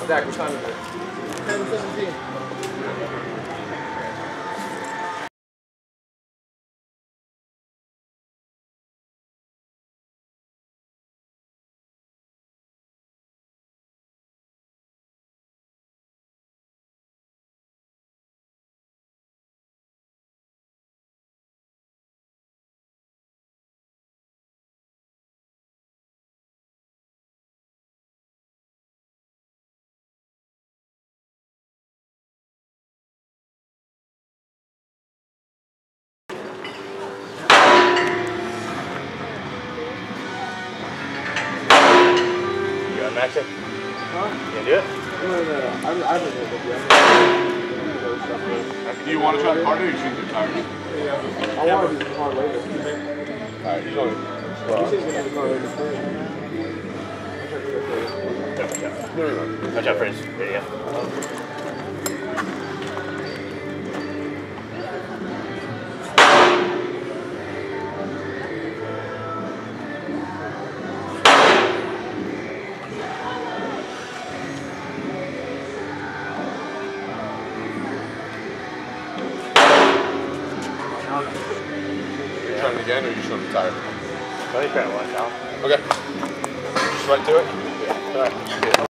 Zach, what time is it? 10:17. Max it? Huh? You gonna do it? I don't know. Do you want to try the car or you should do tires? Yeah. I want to do the car later. Alright, he's going. You said you're going to do the car later first. Watch out for his video. You're trying it again or you just want to tire? Well, he's trying to watch out. Okay. Just right to it? Yeah.